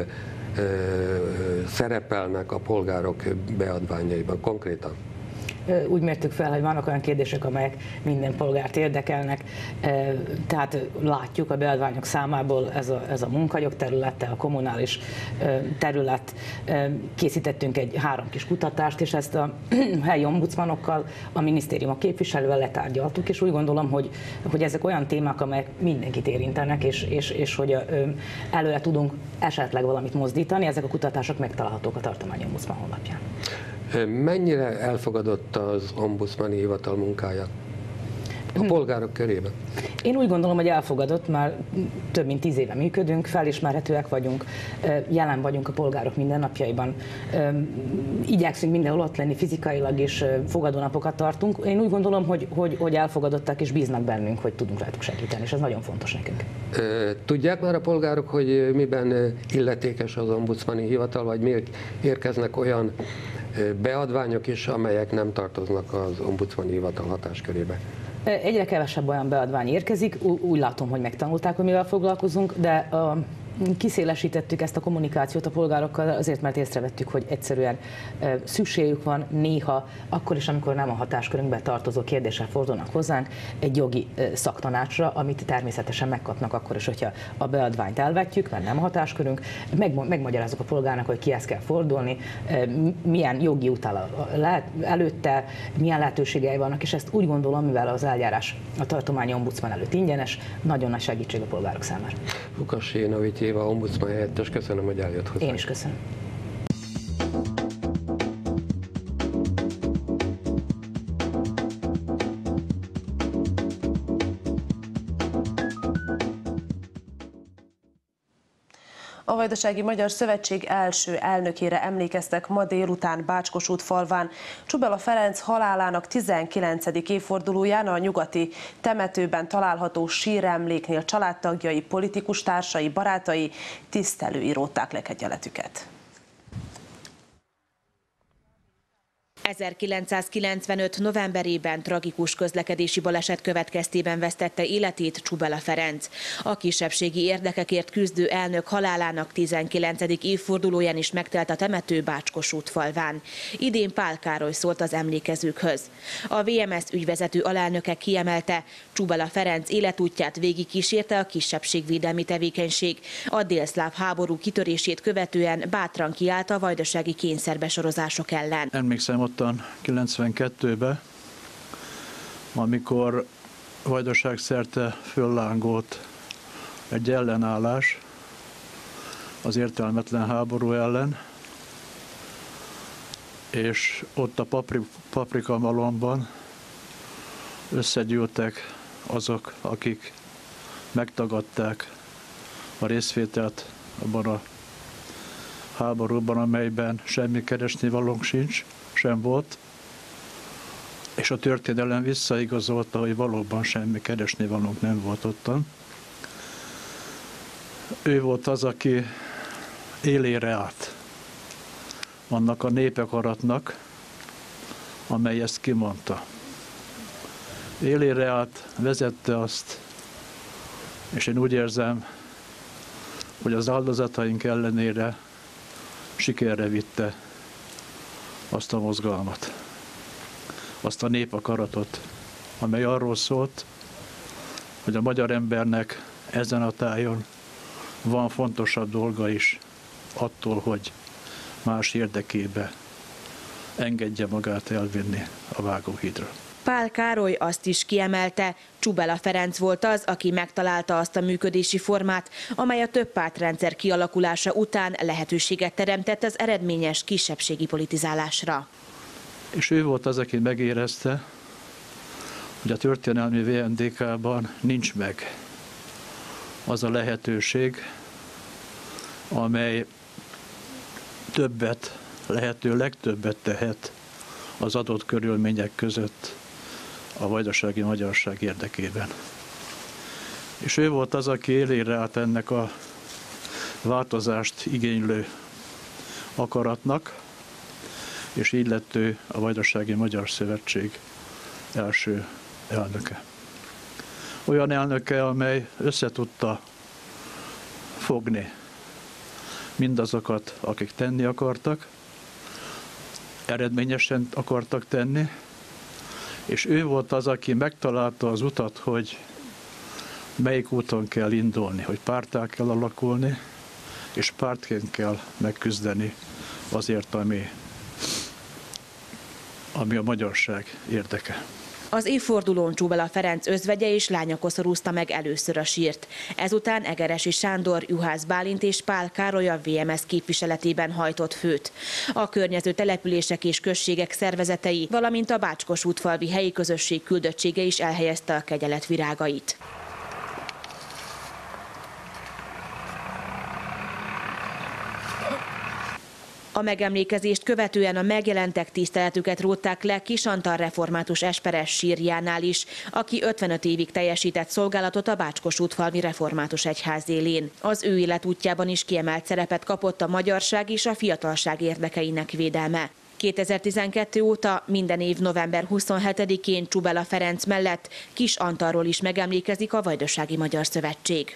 szerepelnek a polgárok beadványaiban konkrétan? Úgy mértük fel, hogy vannak olyan kérdések, amelyek minden polgárt érdekelnek, tehát látjuk a beadványok számából ez a, ez a munkajog területe, a kommunális terület. Készítettünk egy három kis kutatást, és ezt a helyi ombudsmanokkal, a minisztériumok képviselővel letárgyaltuk, és úgy gondolom, hogy, hogy ezek olyan témák, amelyek mindenkit érintenek, és, és, és hogy előre tudunk esetleg valamit mozdítani. Ezek a kutatások megtalálhatók a Tartományi Ombudsman honlapján. Mennyire elfogadott az ombudsmani hivatal munkája a polgárok körében? Én úgy gondolom, hogy elfogadott, már több mint tíz éve működünk, felismerhetőek vagyunk, jelen vagyunk a polgárok mindennapjaiban. Igyekszünk mindenhol ott lenni fizikailag, és fogadónapokat tartunk. Én úgy gondolom, hogy, hogy, hogy elfogadottak és bíznak bennünk, hogy tudunk rajtuk segíteni, és ez nagyon fontos nekünk. Tudják már a polgárok, hogy miben illetékes az ombudsmani hivatal, vagy miért érkeznek olyan beadványok is, amelyek nem tartoznak az ombudsmani hivatal hatáskörébe? Egyre kevesebb olyan beadvány érkezik, úgy látom, hogy megtanulták, hogy mivel foglalkozunk, de a kiszélesítettük ezt a kommunikációt a polgárokkal azért, mert észrevettük, hogy egyszerűen szükségük van néha, akkor is, amikor nem a hatáskörünkbe tartozó kérdéssel fordulnak hozzánk, egy jogi szaktanácsra, amit természetesen megkapnak akkor is, hogyha a beadványt elvetjük, mert nem a hatáskörünk, meg, megmagyarázzuk a polgárnak, hogy kihez kell fordulni, milyen jogi utála lehet előtte, milyen lehetőségei vannak, és ezt úgy gondolom, mivel az eljárás a tartományi ombudsman előtt ingyenes, nagyon nagy segítség a polgárok számára. Lukasénovics Éva, ombudsman helyettes, köszönöm, hogy eljött hozzá. Én is köszönöm. A Vajdasági Magyar Szövetség első elnökére emlékeztek ma délután Bácskosút falván. Csubela Ferenc halálának tizenkilencedik évfordulóján a nyugati temetőben található síremléknél családtagjai, politikus társai, barátai, tisztelői rótták le kegyeletüket. ezerkilencszázkilencvenöt novemberében tragikus közlekedési baleset következtében vesztette életét Csubela Ferenc. A kisebbségi érdekekért küzdő elnök halálának tizenkilencedik évfordulóján is megtelt a temető Bácskosút falván. Idén Pál Károly szólt az emlékezőkhöz. A vé em es ügyvezető alelnöke kiemelte, Csubela Ferenc életútját végigkísérte a kisebbségvédelmi tevékenység. A délszláv háború kitörését követően bátran kiállt a vajdasági kényszerbesorozások ellen. Emlékszem ottan kilencvenkettőben, amikor Vajdaság szerte föllángolt egy ellenállás az értelmetlen háború ellen, és ott a papri, Paprika malomban összegyűltek azok, akik megtagadták a részvételt abban a háborúban, amelyben semmi keresnivalónk sincs, sem volt, és a történelem visszaigazolta, hogy valóban semmi keresnivalónk nem volt ottan. Ő volt az, aki élére állt annak a népakaratnak, amely ezt kimondta. Élére állt, vezette azt, és én úgy érzem, hogy az áldozataink ellenére sikerre vitte azt a mozgalmat, azt a népakaratot, amely arról szólt, hogy a magyar embernek ezen a tájon van fontosabb dolga is attól, hogy más érdekébe engedje magát elvinni a vágóhídra. Pál Károly azt is kiemelte, Csubela Ferenc volt az, aki megtalálta azt a működési formát, amely a többpártrendszer kialakulása után lehetőséget teremtett az eredményes kisebbségi politizálásra. És ő volt az, aki megérezte, hogy a történelmi vé en dé ká-ban nincs meg az a lehetőség, amely többet, lehető legtöbbet tehet az adott körülmények között a vajdasági magyarság érdekében. És ő volt az, aki élére állt ennek a változást igénylő akaratnak, és így lett ő a Vajdasági Magyar Szövetség első elnöke. Olyan elnöke, amely összetudta fogni mindazokat, akik tenni akartak, eredményesen akartak tenni, és ő volt az, aki megtalálta az utat, hogy melyik úton kell indulni, hogy párttá kell alakulni, és pártként kell megküzdeni azért, ami, ami a magyarság érdeke. Az évfordulón Csubela Ferenc özvegye és lánya koszorúzta meg először a sírt. Ezután Egeresi Sándor, Juhász Bálint és Pál Károly a vé em es képviseletében hajtott főt. A környező települések és községek szervezetei, valamint a Bácskos-útfalvi helyi közösség küldöttsége is elhelyezte a kegyelet virágait. A megemlékezést követően a megjelentek tiszteletüket rótták le Kis Antal református esperes sírjánál is, aki ötvenöt évig teljesített szolgálatot a Bácskos-útfalvi református egyház élén. Az ő életútjában is kiemelt szerepet kapott a magyarság és a fiatalság érdekeinek védelme. kétezer-tizenkettő óta minden év november huszonhetedikén Csubela Ferenc mellett Kis Antalról is megemlékezik a Vajdasági Magyar Szövetség.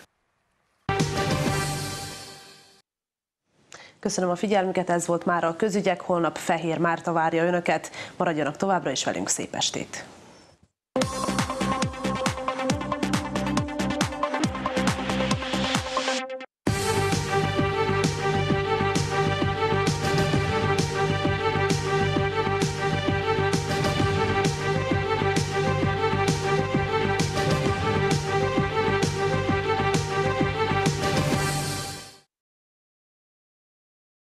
Köszönöm a figyelmüket, ez volt mára a Közügyek, holnap Fehér Márta várja önöket. Maradjanak továbbra is velünk, szép estét!